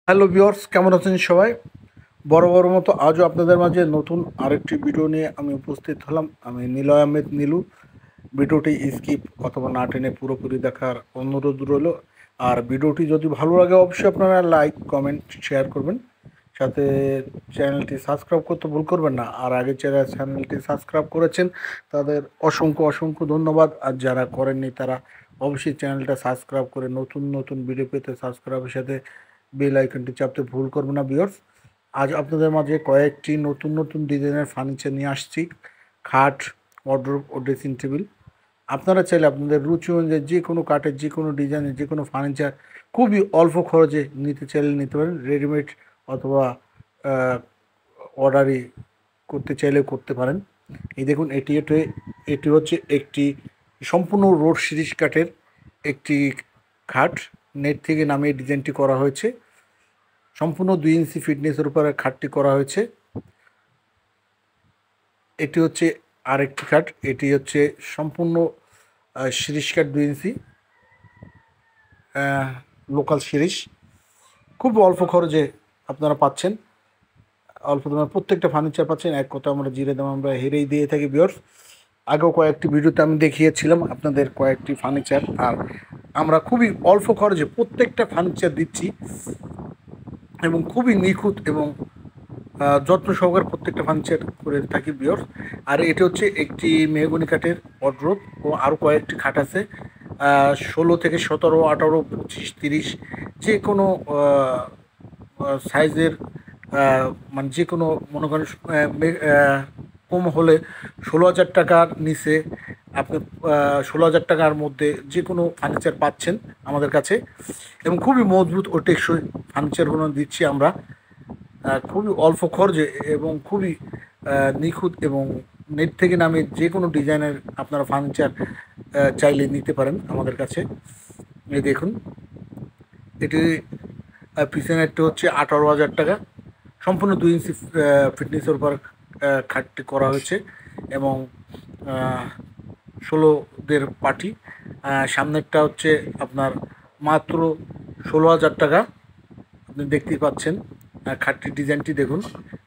Hello viewers, কেমন আছেন সবাই? বড় মতো আজও আপনাদের মাঝে নতুন আরেকটি ভিডিও নিয়ে আমি উপস্থিত হলাম। আমি নিলয় আহমেদ নীলু। ভিডিওটি স্কিপ অথবা না টেনে পুরোপুরি দেখার অনুরোধ রইল। আর ভিডিওটি যদি ভালো লাগে অবশ্যই আপনারা লাইক কমেন্ট শেয়ার করবেন, সাথে চ্যানেলটি সাবস্ক্রাইব করতে ভুল করবেন না। আর আগে যারা চ্যানেলটি সাবস্ক্রাইব করেছেন তাদের অসংখ্য ধন্যবাদ। আর যারা করেননি তারা অবশ্যই চ্যানেলটা সাবস্ক্রাইব করে নতুন নতুন ভিডিও পেতে সাবস্ক্রাইবের সাথে বেল আইকনটি চাপতে ভুল করবেন না ভিউয়ার্স। আজ আপনাদের মাঝে কয়েকটি নতুন ডিজাইনের ফার্নিচার নিয়ে আসছি। খাট, ওয়ার্ডরোব ও ড্রেসিং টেবিল। আপনারা চাইলে আপনাদের রুচি অনুযায়ী যে কোনো কাঠের যে কোনো ডিজাইনের যে কোনো ফার্নিচার খুবই অল্প খরচে নিতে চাইলে নিতে পারেন। রেডিমেড অথবা অর্ডারি করতে চাইলেও করতে পারেন। এই দেখুন, এটি হচ্ছে একটি সম্পূর্ণ রোড সিরিজ কাঠের একটি খাট। নেট থেকে নামিয়ে ডিজাইনটি করা হয়েছে। সম্পূর্ণ 2 ইঞ্চি ফিটনেসের উপরে খাটটি করা হয়েছে। এটি হচ্ছে আরেকটি খাট। এটি হচ্ছে সম্পূর্ণ সিরিজ কাঠ 2 ইঞ্চি লোকাল সিরিজ। খুব অল্প খরচে আপনারা পাচ্ছেন, অল্প দামে প্রত্যেকটা ফার্নিচার পাচ্ছেন। এক কথা আমরা জিরে দাম আমরা হেরেই দিয়ে থাকি ভিউয়ার্স। আগেও কয়েকটি ভিডিওতে আমি দেখিয়েছিলাম আপনাদের কয়েকটি ফার্নিচার। আর আমরা খুবই অল্প খরচে প্রত্যেকটা ফার্নিচার দিচ্ছি এবং খুবই নিখুঁত এবং যত্ন সহকারে প্রত্যেকটা ফার্নিচার করে থাকি ভিউয়ার্স। আর এটি হচ্ছে একটি মেহগনি কাঠের ওয়ার্ডরোব ও আরও কয়েকটি খাট আছে। 16 থেকে 17, 18, 25, 30 যে কোনো সাইজের, মানে যে কোনো মনে করেন কম হলে 16,000 টাকার নিচে আপনি 16,000 টাকার মধ্যে যে কোনো ফার্নিচার পাচ্ছেন আমাদের কাছে। এবং খুবই মজবুত ও টেকসই ফার্নিচারগুলো দিচ্ছি আমরা খুবই অল্প খরচে এবং খুবই নিখুঁত। এবং নেট থেকে নামে যে কোনো ডিজাইনের আপনারা ফার্নিচার চাইলে নিতে পারেন আমাদের কাছে। এই দেখুন, এটি পিছনেরটি হচ্ছে 18,000 টাকা। সম্পূর্ণ 2 ইঞ্চি ফিটনেসের উপর খাটটি করা হয়েছে এবং 16দের পার্টি। সামনেরটা হচ্ছে আপনার মাত্র 16,000 টাকা। আপনি দেখতেই পাচ্ছেন খাটটির ডিজাইনটি দেখুন।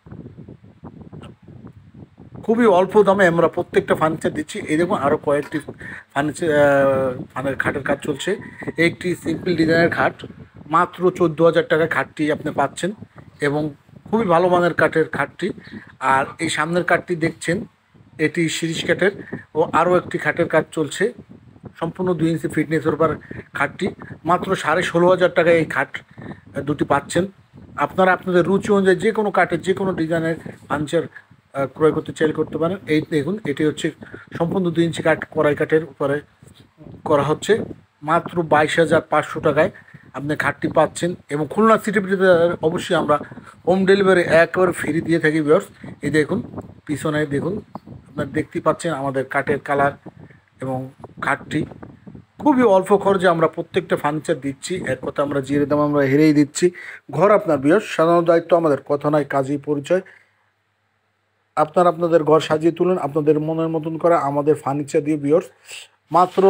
খুবই অল্প দামে আমরা প্রত্যেকটা ফার্নিচার দিচ্ছি। এই দেখুন, আরও কয়েকটি ফার্নিচার খাটের কাজ চলছে। একটি সিম্পল ডিজাইনের খাট মাত্র 14,000 টাকায় খাটটি আপনি পাচ্ছেন এবং খুবই ভালো মানের কাঠের খাটটি। আর এই সামনের কাঠটি দেখছেন, এটি সিরিজ কাঠের ও আরও একটি খাটের কাজ চলছে। সম্পূর্ণ 2 ইঞ্চি ফিটনেসের উপর খাটটি মাত্র 16,500 টাকায় এই খাট দুটি পাচ্ছেন। আপনারা আপনাদের রুচি অনুযায়ী যে কোনো কাঠের যে কোনো ডিজাইনের ফার্নিচার ক্রয় করতে চাইলে করতে পারেন। এই দেখুন, এটি হচ্ছে সম্পূর্ণ 2 ইঞ্চি কাঠ কড়াই কাঠের উপরে করা হচ্ছে। মাত্র 22,500 টাকায় আপনি খাটটি পাচ্ছেন এবং খুলনা সিটির ভিতরে অবশ্যই আমরা হোম ডেলিভারি একেবারে ফ্রি দিয়ে থাকি ভিউয়ার্স। এই দেখুন, পিছনে দেখুন, আপনারা দেখতেই পাচ্ছেন আমাদের কাঠের কালার এবং খাটটি খুবই অল্প খরচে আমরা প্রত্যেকটা ফার্নিচার দিচ্ছি। এক কথা আমরা জিরে দাম আমরা হেরেই দিচ্ছি। ঘর আপনার ভিউয়ার্স, সাধারণ দায়িত্ব আমাদের, কথা নয় কাজই পরিচয়। আপনারা আপনাদের ঘর সাজিয়ে তুলুন আপনাদের মনের মতন করা আমাদের ফার্নিচার দিয়ে ভিউয়ার্স। মাত্র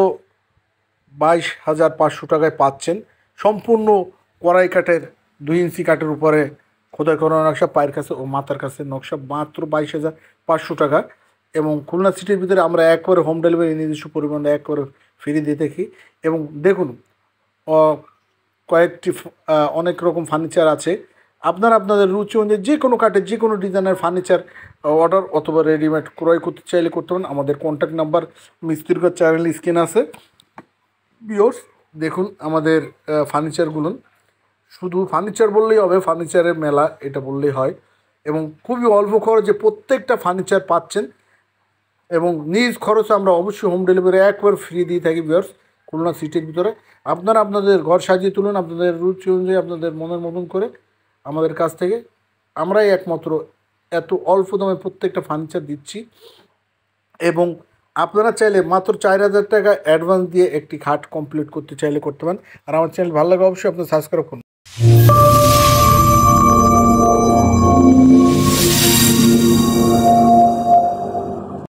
22,500 টাকায় পাচ্ছেন সম্পূর্ণ কড়াই কাঠের 2 ইঞ্চি কাঠের উপরে খোদাই করা নকশা, পায়ের কাছে ও মাথার কাছে নকশা, মাত্র 22,500 টাকা। এবং খুলনা সিটির ভিতরে আমরা একবারে হোম ডেলিভারি নিজস্ব পরিমাণে একবারে ফ্রি দিয়ে থাকি। এবং দেখুন, কয়েকটি অনেক রকম ফার্নিচার আছে। আপনারা আপনাদের রুচি অনুযায়ী যে কোনো কাঠের যে কোনো ডিজাইনের ফার্নিচার অর্ডার অথবা রেডিমেড ক্রয় করতে চাইলে করতে পারেন। আমাদের কন্ট্যাক্ট নাম্বার মিস্ত্রির চ্যানেল স্ক্রিন আছে ভিউয়ার্স। দেখুন আমাদের ফার্নিচারগুলো, শুধু ফার্নিচার বললেই হবে, ফার্নিচারের মেলা এটা বললেই হয়। এবং খুবই অল্প খরচে প্রত্যেকটা ফার্নিচার পাচ্ছেন এবং নিজ খরচে আমরা অবশ্যই হোম ডেলিভারি একবার ফ্রি দিয়ে থাকি ভিউয়ার্স খুলনা সিটির ভিতরে। আপনারা আপনাদের ঘর সাজিয়ে তুলুন আপনাদের রুচি অনুযায়ী আপনাদের মনের মতন করে আমাদের কাছ থেকে। আমরাই একমাত্র এত অল্প দামে প্রত্যেকটা ফার্নিচার দিচ্ছি। এবং আপনারা চাইলে মাত্র 4,000 টাকা অ্যাডভান্স দিয়ে একটি খাট কমপ্লিট করতে চাইলে করতে পারেন। আর আমার চ্যানেল ভালো লাগে অবশ্যই আপনি সাবস্ক্রাইব করুন।